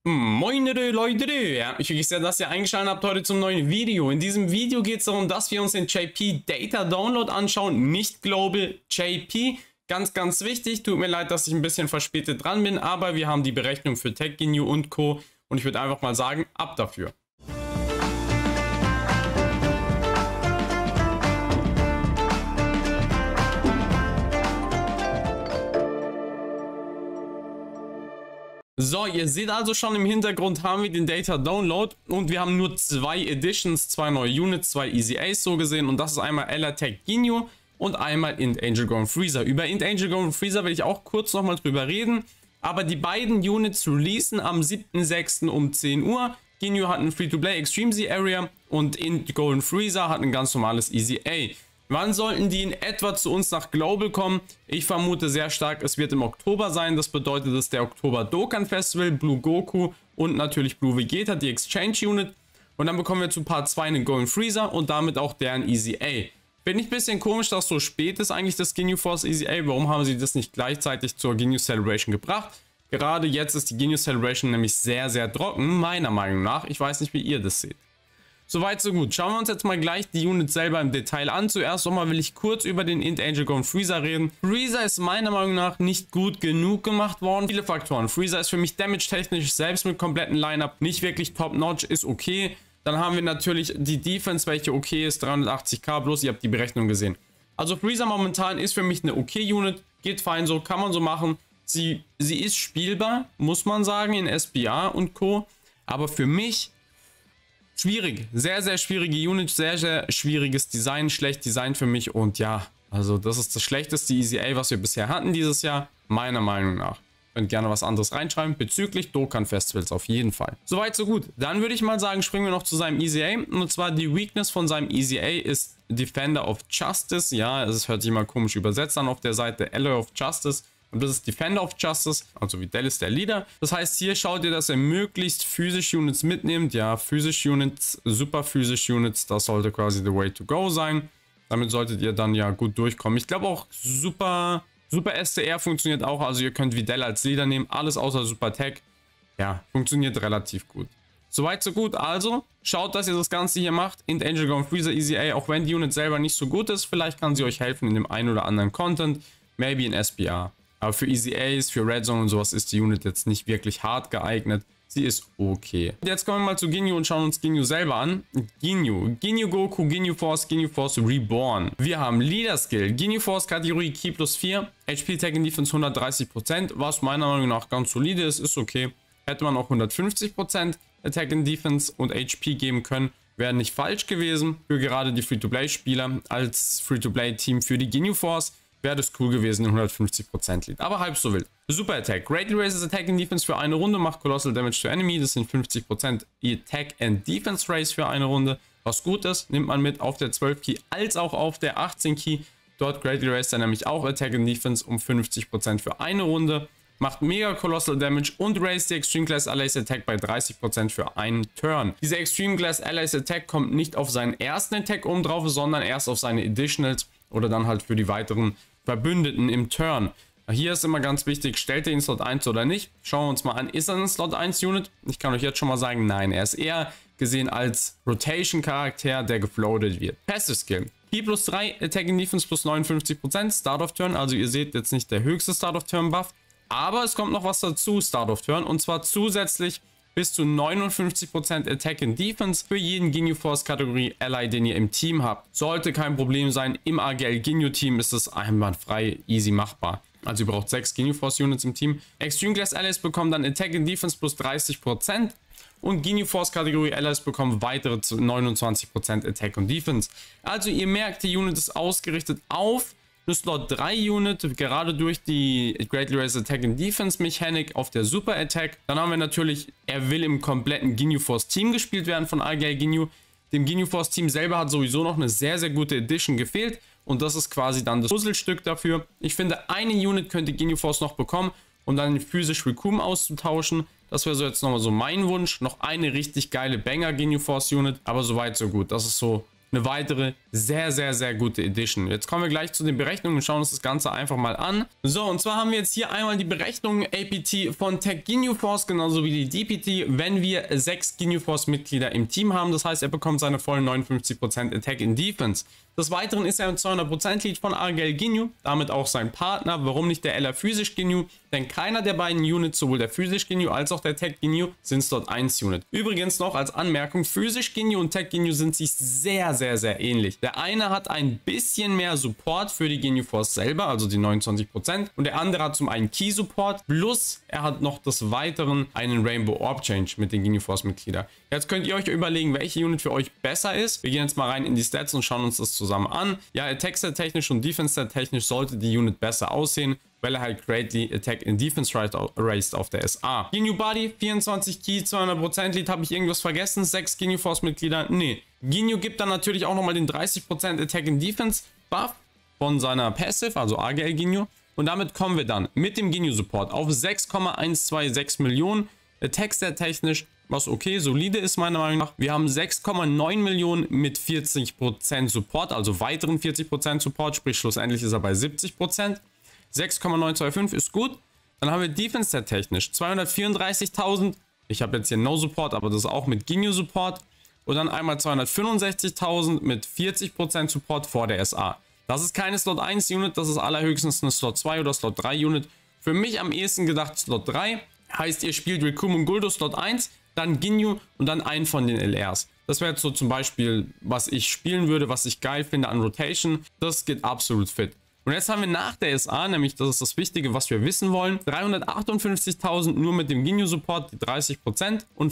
Moin Leute, ja, ich wirklich sehr, dass ihr eingeschaltet habt heute zum neuen Video. In diesem Video geht es darum, dass wir uns den JP Data Download anschauen, nicht Global JP. Ganz wichtig, tut mir leid, dass ich ein bisschen verspätet dran bin, aber wir haben die Berechnung für TechGenu und Co. Und ich würde einfach mal sagen, ab dafür. So, ihr seht also schon im Hintergrund haben wir den Data Download und wir haben nur zwei Editions, zwei neue Units, zwei Easy Ace so gesehen und das ist einmal TechGenu und einmal Int Angel Go und Freezer. Über Int Angel Go und Freezer will ich auch kurz nochmal drüber reden, aber die beiden Units releasen am 7.6. um 10 Uhr. Genu hat ein Free-to-Play Extreme Z Area und Int Go und Freezer hat ein ganz normales Easy A. Wann sollten die in etwa zu uns nach Global kommen? Ich vermute sehr stark, es wird im Oktober sein. Das bedeutet, dass der Oktober Dokkan Festival, Blue Goku und natürlich Blue Vegeta, die Exchange Unit. Und dann bekommen wir zu Part 2 einen Golden Freezer und damit auch deren Easy A. Finde ich ein bisschen komisch, dass so spät ist eigentlich das Genu Force Easy A. Warum haben sie das nicht gleichzeitig zur Genu Celebration gebracht? Gerade jetzt ist die Genu Celebration nämlich sehr trocken, meiner Meinung nach. Ich weiß nicht, wie ihr das seht. Soweit so gut. Schauen wir uns jetzt mal gleich die Unit selber im Detail an. Zuerst nochmal will ich kurz über den Int Angel Go und Freezer reden. Freezer ist meiner Meinung nach nicht gut genug gemacht worden. Viele Faktoren. Freezer ist für mich damage-technisch selbst mit kompletten Line-Up nicht wirklich top-notch, ist okay. Dann haben wir natürlich die Defense, welche okay ist, 380k plus, ihr habt die Berechnung gesehen. Also Freezer momentan ist für mich eine okay Unit, geht fein so, kann man so machen. Sie ist spielbar, muss man sagen, in SBA und Co. Aber für mich schwierig, sehr schwierige Unit, sehr schwieriges Design, schlecht Design für mich und ja, also das ist das schlechteste Easy A, was wir bisher hatten dieses Jahr, meiner Meinung nach. Könnt gerne was anderes reinschreiben, bezüglich Dokkan Festivals auf jeden Fall. Soweit so gut, dann würde ich mal sagen, springen wir noch zu seinem Easy A und zwar die Weakness von seinem Easy A ist Defender of Justice, ja, es hört sich mal komisch übersetzt an auf der Seite, Alloy of Justice. Und das ist Defender of Justice, also wie Dell ist der Leader. Das heißt, hier schaut ihr, dass er möglichst physische Units mitnimmt. Ja, physische Units, super physische Units, das sollte quasi the way to go sein. Damit solltet ihr dann ja gut durchkommen. Ich glaube auch super STR funktioniert auch. Also ihr könnt wie Dell als Leader nehmen, alles außer Super Tech. Ja, funktioniert relativ gut. Soweit so gut. Also schaut, dass ihr das Ganze hier macht. Int Angel Go und Freezer Easy A, auch wenn die Unit selber nicht so gut ist. Vielleicht kann sie euch helfen in dem einen oder anderen Content. Maybe in SBA. Aber für Easy Ace, für Red Zone und sowas ist die Unit jetzt nicht wirklich hart geeignet. Sie ist okay. Jetzt kommen wir mal zu Genu und schauen uns Genu selber an. Genu Goku, Genu Force Reborn. Wir haben Leader Skill, Genu Force Kategorie Ki plus 4, HP Tech and Defense 130%, was meiner Meinung nach ganz solide ist okay. Hätte man auch 150% Attack and Defense und HP geben können, wäre nicht falsch gewesen. Für gerade die Free-to-Play-Spieler als Free-to-Play-Team für die Genu Force wäre das cool gewesen, in 150% Lead. Aber halb so wild. Super Attack. Greatly raises Attack and Defense für eine Runde, macht Colossal Damage to Enemy. Das sind 50% Attack and Defense Raise für eine Runde. Was gut ist, nimmt man mit auf der 12 Key als auch auf der 18 Key. Dort Greatly raised er nämlich auch Attack and Defense um 50% für eine Runde. Macht mega Colossal Damage und raised die Extreme Class Allies Attack bei 30% für einen Turn. Diese Extreme Class Allies Attack kommt nicht auf seinen ersten Attack oben drauf, sondern erst auf seine Additionals oder dann halt für die weiteren Verbündeten im Turn. Hier ist immer ganz wichtig, stellt ihr ihn Slot 1 oder nicht. Schauen wir uns mal an, ist er ein Slot 1 Unit? Ich kann euch jetzt schon mal sagen, nein. Er ist eher gesehen als Rotation Charakter, der gefloatet wird. Passive Skill. Ki plus 3, Attack and Defense plus 59%, Start of Turn. Also ihr seht jetzt nicht der höchste Start of Turn Buff. Aber es kommt noch was dazu, Start of Turn. Und zwar zusätzlich bis zu 59% Attack and Defense für jeden Genu Force Kategorie Ally, den ihr im Team habt. Sollte kein Problem sein. Im AGL Genu Team ist es einwandfrei, easy machbar. Also ihr braucht 6 Genu Force Units im Team. Extreme Class Allies bekommen dann Attack and Defense plus 30%. Und Genu Force Kategorie Allies bekommen weitere 29% Attack und Defense. Also ihr merkt, die Unit ist ausgerichtet auf eine Slot 3 Unit, gerade durch die Greatly Raised Attack and Defense Mechanik auf der Super Attack. Dann haben wir natürlich, er will im kompletten Genu Force Team gespielt werden von AGL Genu. Dem Genu Force Team selber hat sowieso noch eine sehr gute Edition gefehlt. Und das ist quasi dann das Puzzlestück dafür. Ich finde, eine Unit könnte Genu Force noch bekommen, um dann physisch Recum auszutauschen. Das wäre so jetzt nochmal so mein Wunsch. Noch eine richtig geile Banger Genu Force Unit. Aber soweit so gut. Das ist so eine weitere sehr, sehr, sehr gute Edition. Jetzt kommen wir gleich zu den Berechnungen und schauen uns das Ganze einfach mal an. So, und zwar haben wir jetzt hier einmal die Berechnung APT von Tech Ginyu Force, genauso wie die DPT, wenn wir 6 Ginyu Force Mitglieder im Team haben. Das heißt, er bekommt seine vollen 59% Attack in Defense. Des Weiteren ist er im 200% Lead von Argel Ginyu, damit auch sein Partner. Warum nicht der LR Physisch Ginyu? Denn keiner der beiden Units, sowohl der Physisch Ginyu als auch der Tech Ginyu, sind Slot 1 Unit. Übrigens noch als Anmerkung, Physisch Ginyu und Tech Ginyu sind sich sehr, sehr, sehr ähnlich. Der eine hat ein bisschen mehr Support für die Ginyu Force selber, also die 29%, und der andere hat zum einen Key Support, plus er hat noch des Weiteren einen Rainbow Orb Change mit den Ginyu Force Mitgliedern. Jetzt könnt ihr euch überlegen, welche Unit für euch besser ist. Wir gehen jetzt mal rein in die Stats und schauen uns das zusammen an. Ja, Attack Stat technisch und Defense Stat technisch sollte die Unit besser aussehen, weil er halt greatly Attack in Defense raised auf der SA. Ginyu Body, 24 Key, 200% Lead. Habe ich irgendwas vergessen? 6 Ginyu Force Mitglieder? Nee. Ginyu gibt dann natürlich auch nochmal den 30% Attack in Defense Buff von seiner Passive, also AGL Ginyu. Und damit kommen wir dann mit dem Ginyu Support auf 6,126 Millionen. Attack Stat technisch, was okay, solide ist meiner Meinung nach. Wir haben 6,9 Millionen mit 40% Support, also weiteren 40% Support, sprich schlussendlich ist er bei 70%. 6,925 ist gut. Dann haben wir Defense Stat technisch 234.000. Ich habe jetzt hier No Support, aber das ist auch mit Ginyu Support. Und dann einmal 265.000 mit 40% Support vor der SA. Das ist keine Slot 1 Unit, das ist allerhöchstens eine Slot 2 oder Slot 3 Unit. Für mich am ehesten gedacht Slot 3. Heißt, ihr spielt Recoome und Guldo Slot 1, dann Ginyu und dann einen von den LRs. Das wäre jetzt so zum Beispiel, was ich spielen würde, was ich geil finde an Rotation. Das geht absolut fit. Und jetzt haben wir nach der SA, nämlich das ist das Wichtige, was wir wissen wollen, 358.000 nur mit dem Ginyu Support, die 30% und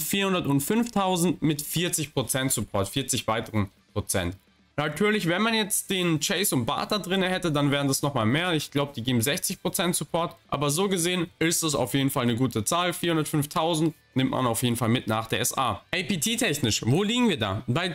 405.000 mit 40% Support, 40 weiteren Prozent. Natürlich, wenn man jetzt den Chase und Barter drin hätte, dann wären das nochmal mehr. Ich glaube, die geben 60% Support. Aber so gesehen ist das auf jeden Fall eine gute Zahl. 405.000 nimmt man auf jeden Fall mit nach der SA. APT-technisch, wo liegen wir da? Bei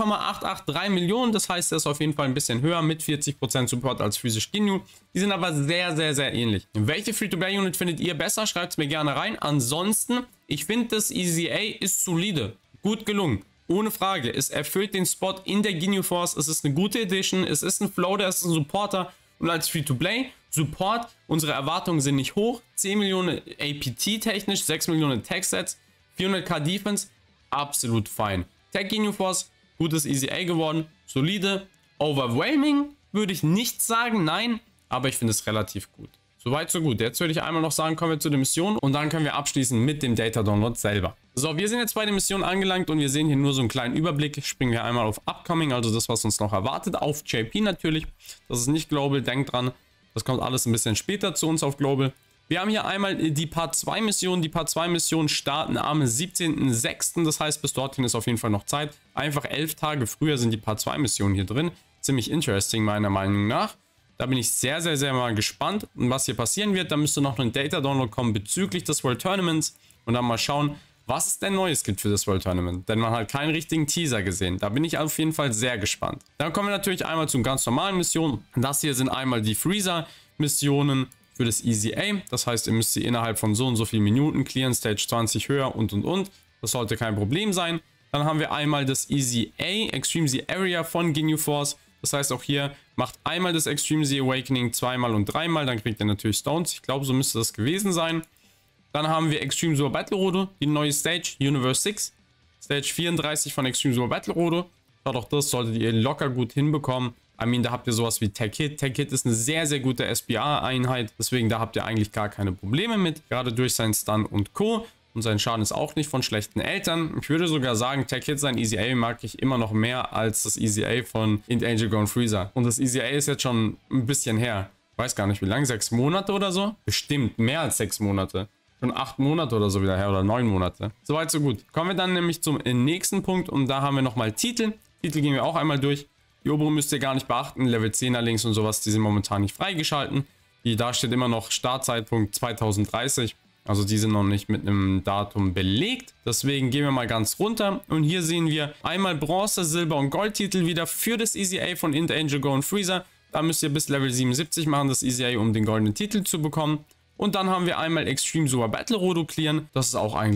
10,883 Millionen. Das heißt, er ist auf jeden Fall ein bisschen höher mit 40% Support als physisch Ginyu. Die sind aber sehr, sehr, sehr ähnlich. Welche Free-to-Play-Unit findet ihr besser? Schreibt es mir gerne rein. Ansonsten, ich finde, das EZA ist solide. Gut gelungen. Ohne Frage, es erfüllt den Spot in der Ginyu Force, es ist eine gute Edition, es ist ein Floater, es ist ein Supporter und als Free-to-Play, Support, unsere Erwartungen sind nicht hoch, 10 Millionen APT technisch, 6 Millionen Tech-Sets, 400k Defense, absolut fein. Tech Ginyu Force, gutes EZA geworden, solide, overwhelming würde ich nicht sagen, nein, aber ich finde es relativ gut. Soweit, so gut. Jetzt würde ich einmal noch sagen, kommen wir zu der Mission und dann können wir abschließen mit dem Data Download selber. So, wir sind jetzt bei der Mission angelangt und wir sehen hier nur so einen kleinen Überblick. Springen wir einmal auf Upcoming, also das, was uns noch erwartet, auf JP natürlich. Das ist nicht Global, denkt dran, das kommt alles ein bisschen später zu uns auf Global. Wir haben hier einmal die Part 2 Mission. Die Part 2 Missionen starten am 17.06. Das heißt, bis dorthin ist auf jeden Fall noch Zeit. Einfach 11 Tage früher sind die Part 2 Missionen hier drin. Ziemlich interesting meiner Meinung nach. Da bin ich sehr, sehr, sehr mal gespannt, was hier passieren wird. Da müsste noch ein Data Download kommen bezüglich des World Tournaments und dann mal schauen, was es denn Neues gibt für das World Tournament. Denn man hat keinen richtigen Teaser gesehen. Da bin ich auf jeden Fall sehr gespannt. Dann kommen wir natürlich einmal zu ganz normalen Missionen. Das hier sind einmal die Freezer-Missionen für das EZA. Das heißt, ihr müsst sie innerhalb von so und so vielen Minuten clearen, Stage 20 höher und. Das sollte kein Problem sein. Dann haben wir einmal das EZA, Extreme Z Area von Ginyu Force. Das heißt, auch hier macht einmal das Extreme Z Awakening, zweimal und dreimal, dann kriegt ihr natürlich Stones. Ich glaube, so müsste das gewesen sein. Dann haben wir Extreme Super Battle Rodo, die neue Stage, Universe 6. Stage 34 von Extreme Super Battle Rodo. Schaut auch das, solltet ihr locker gut hinbekommen. I mean, da habt ihr sowas wie Tech Hit. Tech Hit ist eine sehr, sehr gute SBA-Einheit. Deswegen, da habt ihr eigentlich gar keine Probleme mit. Gerade durch seinen Stun und Co. Und sein Schaden ist auch nicht von schlechten Eltern. Ich würde sogar sagen, Tech Hit, sein EZA mag ich immer noch mehr als das EZA von Int Angel Gone Freezer. Und das EZA ist jetzt schon ein bisschen her. Ich weiß gar nicht wie lange, 6 Monate oder so? Bestimmt mehr als 6 Monate. Schon 8 Monate oder so wieder her oder 9 Monate. Soweit, so gut. Kommen wir dann nämlich zum nächsten Punkt und da haben wir nochmal Titel. Titel gehen wir auch einmal durch. Die oberen müsst ihr gar nicht beachten. Level 10er Links und sowas, die sind momentan nicht freigeschalten. Da steht immer noch Startzeitpunkt 2030. Also die sind noch nicht mit einem Datum belegt. Deswegen gehen wir mal ganz runter. Und hier sehen wir einmal Bronze, Silber und Goldtitel wieder für das EZA von Int Angel Gone Freezer. Da müsst ihr bis Level 77 machen, das EZA, um den goldenen Titel zu bekommen. Und dann haben wir einmal Extreme Super Battle Rodo clearen. Das ist auch eigentlich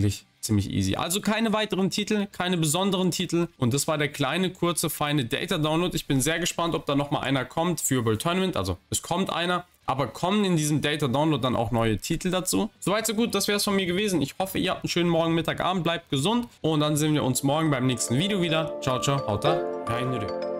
ziemlich easy. Also keine weiteren Titel, keine besonderen Titel. Und das war der kleine, kurze, feine Data-Download. Ich bin sehr gespannt, ob da nochmal einer kommt für World Tournament. Also es kommt einer. Aber kommen in diesem Data-Download dann auch neue Titel dazu? Soweit so gut, das wäre es von mir gewesen. Ich hoffe, ihr habt einen schönen Morgen, Mittag, Abend, bleibt gesund. Und dann sehen wir uns morgen beim nächsten Video wieder. Ciao, ciao, haut da rein.